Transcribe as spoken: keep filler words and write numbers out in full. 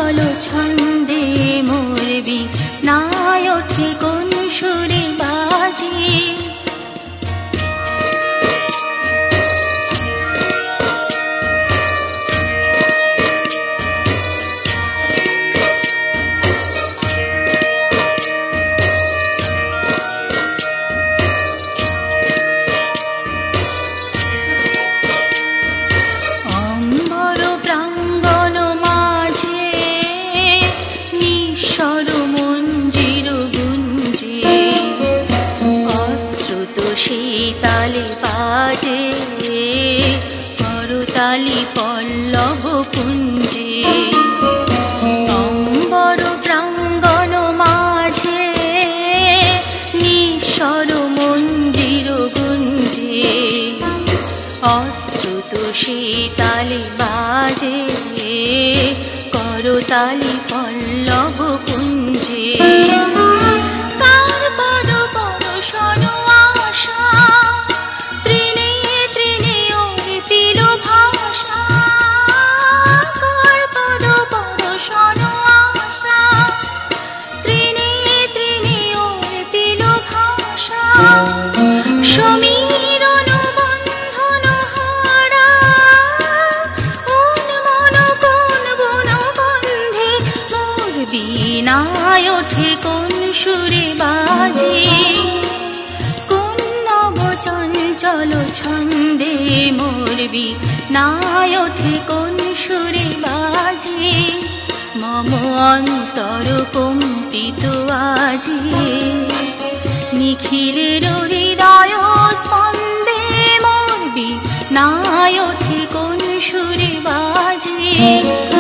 চঞ্চল ছন্দে মোরবি নাই ওঠে কোন সুরে বাজি। তালে বাজে করতালি পল্লব পুঞ্জে, অম্বর প্রাঙ্গণ মাঝে নিঃস্বর মঞ্জির গুঞ্জে। অশ্রুত শীতালে বাজে করতালি পল্লব পুঞ্জে। নাই ওঠে কোন সুরে বাজি, কোন নব চঞ্চল ছন্দে মোরবি নাই ওঠে কোন সুরে বাজি। মম অন্তর কম্পিত আজি নিখিলের হৃদয় স্পন্দে মোরবি নাই ওঠে কোন সুরে বাজি।